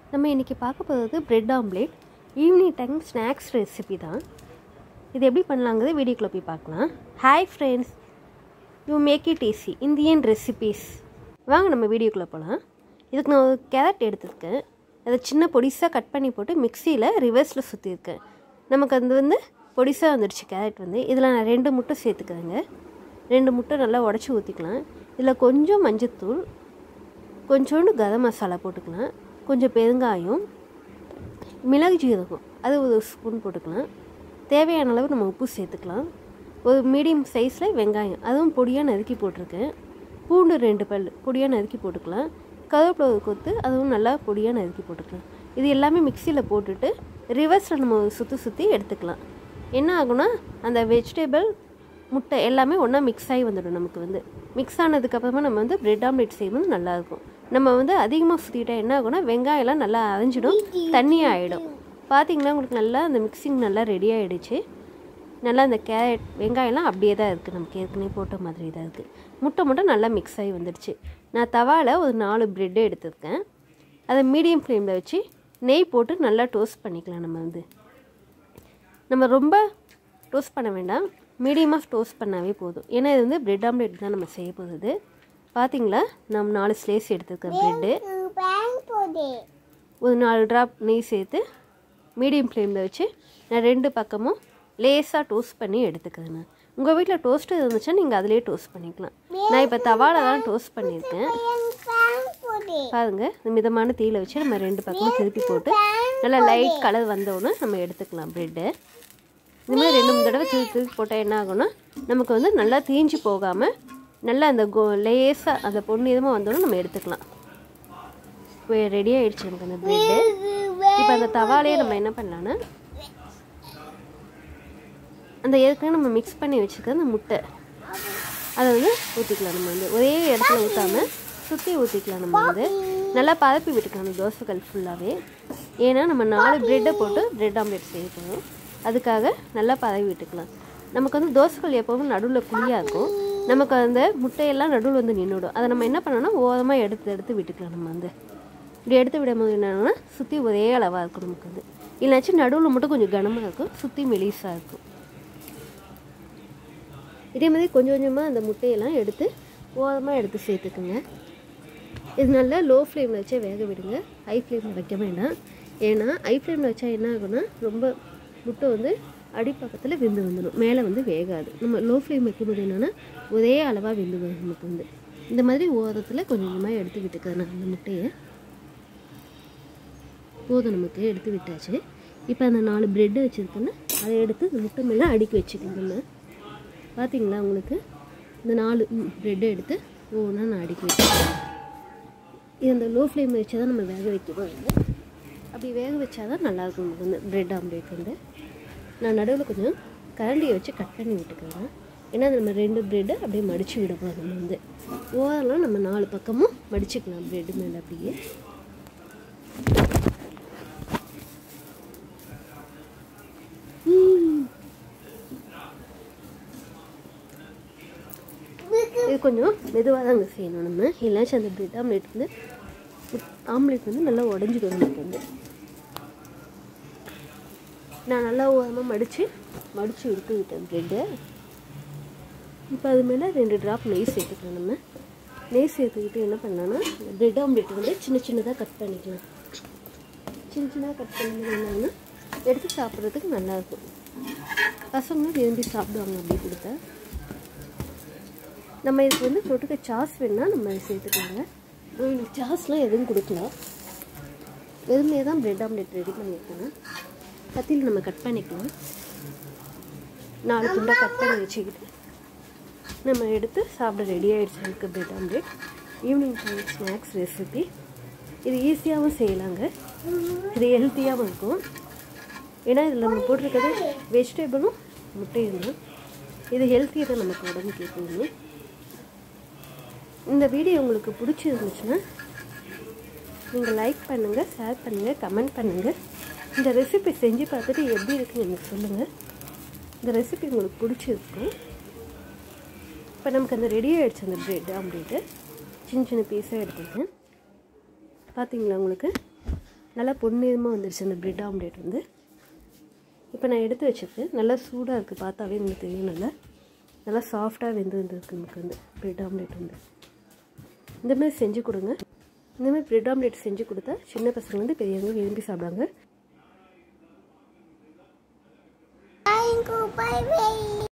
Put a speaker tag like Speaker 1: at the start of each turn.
Speaker 1: நம்ம இன்றைக்கி பார்க்க போகிறது bread omelette. Evening time snacks recipe தான். இது எப்படி பண்ணலாங்கிறது வீடியோக்குள்ளே போய் பார்க்கலாம். Hi friends, you make it easy Indian recipes. வாங்க நம்ம வீடியோக்குள்ளே போகலாம். இதுக்கு நான் ஒரு கேரட் எடுத்துருக்கேன். அதை சின்ன பொடிசாக கட் பண்ணி போட்டு மிக்சியில் ரிவர்ஸில் சுற்றிருக்கேன். நமக்கு அது வந்து பொடிசாக வந்துடுச்சு கேரட் வந்து. இதில் நான் 2 முட்டை சேர்த்துக்கிறேங்க. 2 முட்டை நல்லா உடச்சி ஊற்றிக்கலாம். இதில் கொஞ்சம் மஞ்சத்தூள், கொஞ்சோண்டு கரம் மசாலா போட்டுக்கலாம், கொஞ்சம் பெருங்காயம், மிளகு ஜீரகம் அது ஒரு ஸ்பூன் போட்டுக்கலாம். தேவையான அளவு நம்ம உப்பு சேர்த்துக்கலாம். ஒரு மீடியம் சைஸில் வெங்காயம் அதுவும் பொடியாக நறுக்கி போட்டிருக்கேன். பூண்டு 2 பல் பொடியாக நறுக்கி போட்டுக்கலாம். கருவேப்பிலை கொத்து அதுவும் நல்லா பொடியாக நறுக்கி போட்டுக்கலாம். இது எல்லாமே மிக்சியில் போட்டுட்டு ரிவர்ஸில் நம்ம சுற்றி எடுத்துக்கலாம். என்ன ஆகுனா அந்த வெஜிடபிள் முட்டை எல்லாமே ஒன்றா மிக்ஸ் ஆகி வந்துடும். நமக்கு வந்து மிக்ஸ் ஆனதுக்கப்புறமா நம்ம வந்து பிரெட் ஆம்லேட் செய்யும்போது நல்லாயிருக்கும். நம்ம வந்து அதிகமாக சுற்றிட்டா என்ன ஆகுனா வெங்காயம்லாம் நல்லா அரைஞ்சிடும், தண்ணியாக ஆகிடும். பார்த்திங்கன்னா உங்களுக்கு நல்லா அந்த மிக்சிங் நல்லா ரெடி ஆகிடுச்சு. நல்லா அந்த கேரட் வெங்காயம்லாம் அப்படியே தான் இருக்குது, நமக்கு ஏற்கனவே போட்ட மாதிரி தான் இருக்குது. முட்டை மட்டும் நல்லா மிக்ஸ் ஆகி வந்துடுச்சு. நான் தவாவில் ஒரு 4 ப்ரெட்டு எடுத்துருக்கேன். அதை மீடியம் ஃப்ளேமில் வச்சு நெய் போட்டு நல்லா டோஸ்ட் பண்ணிக்கலாம். நம்ம ரொம்ப டோஸ்ட் பண்ண வேண்டாம், மீடியமாக டோஸ்ட் பண்ணாவே போதும். ஏன்னா இது வந்து பிரெட் ஆம்லேட் தான் நம்ம செய்ய போகுது. பார்த்தீங்களா, நம்ம 4 ஸ்லைஸ் எடுத்துருக்க ப்ரெட்டு ஒரு 4 ட்ராப் நெய் சேர்த்து மீடியம் ஃப்ளேமில் வச்சு நான் 2 பக்கமும் லேஸாக டோஸ்ட் பண்ணி எடுத்துக்கிறேன். உங்கள் வீட்டில் டோஸ்ட்டு இருந்துச்சுன்னா நீங்கள் அதிலே டோஸ்ட் பண்ணிக்கலாம். நான் இப்போ தவாவில் தான் டோஸ்ட் பண்ணியிருக்கேன். பாருங்கள், இந்த மிதமான தீயில் வச்சு நம்ம 2 பக்கமும் திருப்பி போட்டு நல்லா லைட் கலர் வந்தோடனே நம்ம எடுத்துக்கலாம் ப்ரெட்டு. இதுமாதிரி 2-3 தடவை திருப்பி போட்டால் என்ன ஆகும்னா நமக்கு வந்து நல்லா தீஞ்சு போகாமல் நல்லா அந்த லேஸாக அந்த பொன்னிறமாக வந்தோடனே நம்ம எடுத்துக்கலாம். இப்போ ரெடி ஆகிடுச்சு நமக்கு அந்த ப்ரெட்டு. இப்போ அந்த தவாலையே நம்ம என்ன பண்ணலான்னா அந்த ஏற்கனவே நம்ம மிக்ஸ் பண்ணி வச்சுருக்க அந்த முட்டை அதை வந்து ஊற்றிக்கலாம். நம்ம வந்து ஒரே இடத்துல ஊற்றாமல் சுற்றி ஊற்றிக்கலாம். நம்ம வந்து நல்லா பரப்பி விட்டுக்கலாம் அந்த தோசைகள் ஃபுல்லாகவே. ஏன்னா நம்ம 4 ப்ரெட்டை போட்டு பிரெட் ஆம்லேட் செய்ய போகிறோம். அதுக்காக நல்லா பரவி விட்டுக்கலாம். நமக்கு வந்து தோசைகள் எப்போவும் நடுவில் குழியாக இருக்கும். நமக்கு அந்த முட்டையெல்லாம் நடுவில் வந்து நின்றுடும். அதை நம்ம என்ன பண்ணோன்னா ஓரமாக எடுத்து விட்டுக்கலாம். நம்ம வந்து இப்படி எடுத்து விடும்போது என்னென்னா சுற்றி ஒரே அளவாக இருக்கும் நமக்கு வந்து. இல்லைனாச்சும் நடுவில் மட்டும் கொஞ்சம் கனமாக இருக்கும், சுற்றி மெலிசாக இருக்கும். இதே மாதிரி கொஞ்சம் கொஞ்சமாக அந்த முட்டையெல்லாம் எடுத்து ஓரமாக எடுத்து சேர்த்துக்குங்க. இது நல்லா லோ ஃப்ளேமில் வச்சா வேக விடுங்க, ஹை ஃப்ளேமில் வைக்க வேண்டாம். ஏன்னா ஹை ஃப்ளேமில் வச்சா என்ன ஆகும்னா ரொம்ப முட்டை வந்து அடிப்பக்கத்தில் வெந்து வந்துடும், மேலே வந்து வேகாது. நம்ம லோ ஃப்ளேம் வைக்கும்போது என்னென்னா ஒரே அளவாக வெந்து வரும் நமக்கு வந்து. இந்த மாதிரி ஓரத்தில் கொஞ்சம் கொஞ்சமாக எடுத்து விட்டுக்கிறேன் நான் அந்த முட்டையை. போதும், நமக்கு எடுத்து விட்டாச்சு. இப்போ அந்த 4 ப்ரெட்டு வச்சுருக்கேன்னா அதை எடுத்து இந்த முட்டை மேலே அடுக்கி வச்சுக்கோங்க. பார்த்தீங்களா, உங்களுக்கு இந்த 4 ப்ரெட்டை எடுத்து ஒவ்வொன்றா நான் அடுக்கி வச்சுருக்கேன். இது அந்த லோ ஃப்ளேமில் வச்சா தான் நம்ம வேக வைக்க போகிறோம். அப்படி வேக வச்சா தான் நல்லாயிருக்கும் நமக்கு வந்து பிரெட் ஆம்லேட் வந்து. நான் நடுவில் கொஞ்சம் கரண்டியை வச்சு கட் பண்ணி விட்டுக்கிறேன். ஏன்னா நம்ம 2 ப்ரெட்டை அப்படியே மடித்து விட போகிறோம். நம்ம வந்து ஓரெல்லாம் நம்ம 4 பக்கமும் மடிச்சுக்கலாம் ப்ரெட்டு மேலே அப்படியே. இது கொஞ்சம் மெதுவாக தாங்க செய்யணும் நம்ம, இல்லைனாச்சும் அந்த பிரெட் ஆம்லேட் வந்து நல்லா உடஞ்சிடும் நமக்கு வந்து. நான் நல்லா ஓரமாக மடித்து எடுத்து விட்டேன் ப்ரெட்டை. இப்போ அது மேலே 2 ட்ராப் நெய் சேர்த்துக்கலாம். நம்ம நெய் சேர்த்துக்கிட்டு என்ன பண்ணலான்னா பிரெட் ஆம்லேட் வந்து சின்னதாக கட் பண்ணிக்கலாம். சின்னதாக கட் பண்ணும்போது என்னன்னா எடுத்து சாப்பிட்றதுக்கு நல்லாயிருக்கும். பசங்களும் விரும்பி சாப்பிடுவாங்க அப்படி கொடுத்தா. நம்ம இதுக்கு வந்து தொட்டுக்க சாஸ் வேணால் நம்ம சேர்த்துக்கலாங்க. சாஸ்லாம் எதுவும் கொடுக்கலாம், வெறுமையே தான் பிரெட் ஆம்லேட் ரெடி பண்ணியிருக்கேன். கத்தியில் நம்ம கட் பண்ணிக்கலாம். 4 துண்டாக கட் பண்ணி வச்சுக்கிட்டு நம்ம எடுத்து சாப்பிட ரெடி ஆகிடுச்சு எனக்கு bread omelette. Evening time snacks recipe. இது ஈஸியாகவும் செய்யலாங்க, இது ஹெல்த்தியாகவும் இருக்கும். ஏன்னா இதில் நம்ம போட்டிருக்கிறது வெஜிடபிளும் முட்டையும் தான். இது ஹெல்த்தியாக தான் நமக்கு உடம்புக்கு எப்போதுமே. இந்த வீடியோ உங்களுக்கு பிடிச்சிருந்துச்சுன்னா நீங்கள் லைக் பண்ணுங்கள், ஷேர் பண்ணுங்கள், கமெண்ட் பண்ணுங்கள். இந்த ரெசிபி செஞ்சு பார்த்துட்டு எப்படி இருக்குன்னு எனக்கு சொல்லுங்கள். இந்த ரெசிபி உங்களுக்கு பிடிச்சிருக்கும். இப்போ நமக்கு அந்த ரெடி ஆகிடுச்சு அந்த பிரெட் ஆம்லேட்டு. சின்ன பீஸாக எடுத்துருக்கேன். பார்த்தீங்களா, உங்களுக்கு நல்லா பொன்னிறமாக வந்துடுச்சு அந்த ப்ரெட் ஆம்லேட் வந்து. இப்போ நான் எடுத்து வச்சுருக்கேன். நல்லா சூடாக இருக்குது, பார்த்தாவே உங்களுக்கு தெரியும். நல்லா சாஃப்டாக வந்துருக்கு நமக்கு வந்து ப்ரெட் ஆம்லேட் வந்து. இந்தமாதிரி செஞ்சு கொடுங்க. இந்தமாதிரி ப்ரெட் ஆம்லேட் செஞ்சு கொடுத்தா சின்ன பசங்க வந்து பெரியவங்க விரும்பி சாப்பிடுவாங்க.